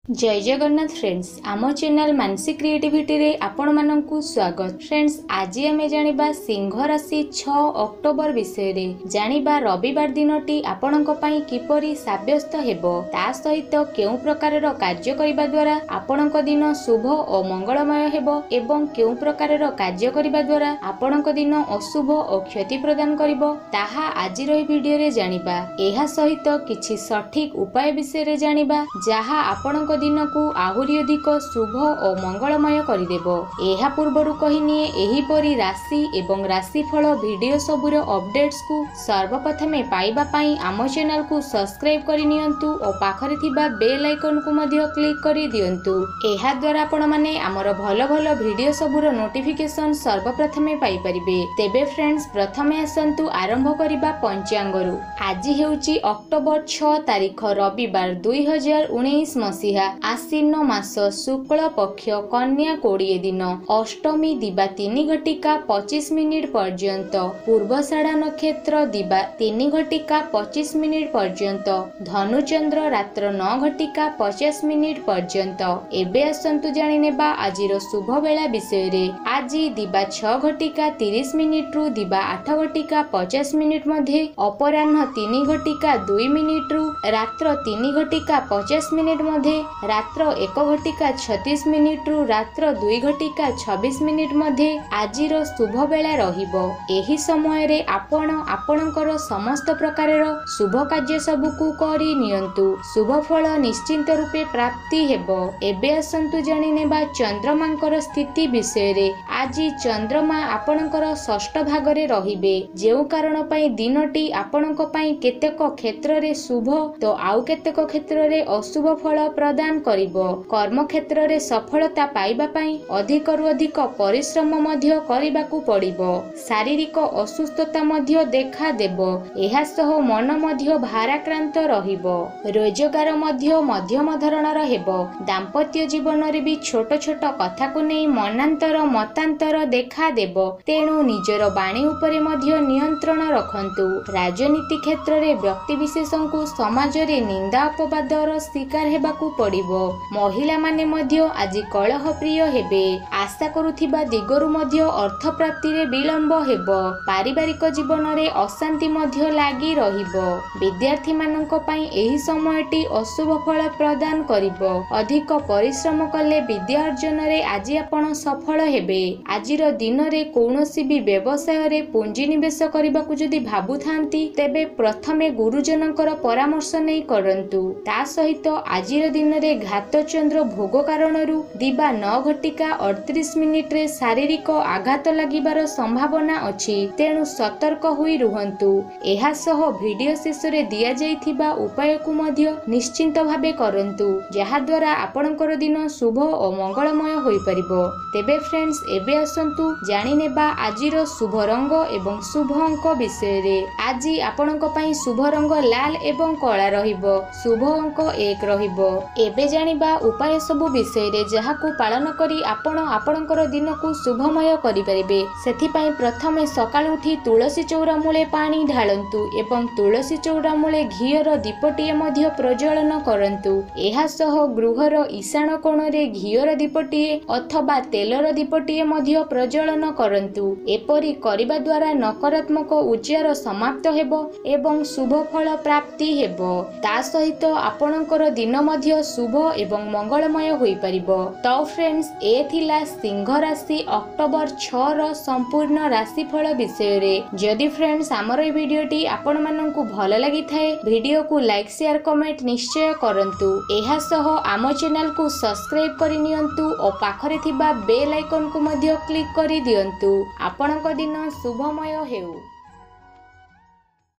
जय जगन्नाथ फ्रेंड्स आम channel Manasi creativity रे आपण माननकु स्वागत। फ्रेंड्स आज आमे जानिबा सिंह राशि 6 अक्टोबर विषय रे जानिबा रविवार दिनटी आपणक पई किपरि साब्यस्त हेबो ता सहित केउ प्रकारर कार्य करिबा द्वारा आपणक दिन शुभ और मंगलमय हेबो एवं केउ प्रकारर कार्य करिबा द्वारा आपणक दिन अशुभ और क्षति प्रदान करिबो ताहा आज रो वीडियो रे जानिबा। एहा सहित किछि सठिक उपाय विषय रे जानिबा जाहा आपणक दिन को आहुरी अधिक शुभ और मंगलमय करदेबो। एहा पूर्वरु कहिनिए एही परी राशि एवं राशिफल वीडियो सबुर अपडेट्स को सर्वप्रथमे पाइबा पई आम चैनल को सब्सक्राइब करि नियंतु और पाखरे थिबा बेल आइकन को मध्य क्लिक करि दियंतु। एहा द्वारा आपण माने हमर भलो भलो वीडियो सबुर नोटिफिकेशन सर्वप्रथमे पाई परिबे। तेबे फ्रेंड्स प्रथमे आसंतु आरंभ करिबा पंचांगरु। आज हेउची अक्टोबर 6 तारिख रविवार 2019 मसिहा आश्विन मास शुक्ल पक्ष कन्या 20 दिन अष्टमी दिबा 3 घटिका 25 मिनिट पर्यंत पूर्वषाढ़ा नक्षत्र दिबा 3 घटिका 25 मिनिट पर्यंत धनुचंद्र रात्र 9 घटिका 50 मिनिट पर्यंत। एबे आसंतु जानि नेबा आजिर शुभ बेला विषय रे। आज दिबा 6 घटिका 30 मिनिट रु दिबा 8 घटिका 50 मिनिट मध्ये अपराह्न 3 घटिका 2 मिनिट रु रात्र 3 घटिका 50 मिनिट मध्ये रात्र 1 घटिका 36 मिनिट रु रात्र 2 घटिका 26 मिनिट मध्ये आजिर शुभ बेला रहिबो। एही समय रे आपण आपणकर समस्त प्रकारर शुभ कार्य सबुकु करि नियंतु शुभ फल निश्चिंत रूपे प्राप्ति हेबो। एबे आसंतु जानि नेबा चंद्रमांकर स्थिति विषय रे। आज चंद्रमा आपणकर षष्ठ भाग रे रहिबे जेउ कारण पई दिनटी आपणक पई केतेक क्षेत्र रे शुभ तो आउ केतेक क्षेत्र रे अशुभ फल प्रदान करिबो। कर्म क्षेत्र रे सफलता पाइबा पई अधिक रु अधिक परिश्रम मध्य करिबाकू पड़िबो। शारीरिक असुस्थता मध्य देखा देबो। एहा सह मन मध्य भाराक्रांत रहिबो। रोजगार मध्य मध्यम धरणर हेबो। दाम्पत्य जीवन रे भी छोट छोट कथा को नै मनांतर मतांतर देखा देबो। तेणु निजर बाणी उपरे मध्य नियंत्रण रखंतु। राजनीति क्षेत्र रे व्यक्ति विशेषण को समाज रे निंदा अपवादर शिकार हेबाकू पड़िबो। महिला माने मध्य आज कलह प्रिय हेबे। आशा करुथिबा दिगरु मध्य अर्थ प्राप्ति रे विलंब हेबो। पारिवारिक जीवन रे अशांति मध्य लागी रहिबो। विद्यार्थी मानक पई एही समयटी अशुभ फल प्रदान करिबो। अधिक परिश्रम कले विद्या अर्जन रे आज आपण सफल हेबे। आजिर दिन रे कोनोसी भी व्यवसाय रे पुंजी निवेश करबाकू जदि भाबुथांती तेबे प्रथमे गुरुजनकर परामर्श नै करंतु। ता सहित आजिर दिन रे घात चंद्र भोग कारणरू दिबा 9 घटिका 38 मिनिट रे शारीरिक आघात लागिबार संभावना अछि। तेणु सतर्क होई रुहंतु। एहा सह वीडियो शेष रे दिया जाइथिबा उपाय को मध्य निश्चिंत भाबे करंतु जहा द्वारा आपणकर दिन शुभ और मंगलमय होई परिबो। तेबे फ्रेंड्स एबे आसंतु जानि नेबा आजिर शुभ रंग एवं शुभ अंक विषय रे। आज आपणक पई शुभ रंग लाल एवं कला रहिबो। शुभ अंक 1 रहिबो। एबे जानिबा उपाय सबु विषय रे जहाकू पालन करी आपण आपणकर दिन को शुभमय करि परिबे। सेथि पई प्रथमे सकाळ उठी तुलसी चौरा मूले पानी ढालंतु एवं तुलसी चौरा मूले घियर दीपटिए मध्य प्रज्वलन करंतु। एहा सह गृहर ईशान कोण रे घियर दीपटिए अथवा तेलर दीपटिए मध्य प्रज्वलन करंतु। एपरि करिबा द्वारा नकारात्मक ऊर्जार समाप्त हेबो एवं शुभ फल प्राप्ति हेबो। ता सहित आपणकर दिन मध्य शुभ एवं मंगलमय होई परिबो। तो फ्रेंड्स ए थिला सिंह राशि अक्टोबर 6 रो संपूर्ण राशिफल विषय रे। जदि फ्रेंड्स हमर ए वीडियोटी आपण माननकु भलो लागि थाए वीडियो को लाइक शेयर कमेंट निश्चय करंतु। एहा सह आम चैनल को सब्सक्राइब करि नियंतु और पाखरे थिबा बेल आइकन को मध्य क्लिक करि दियंतु। आपणक दिन शुभमय हेउ।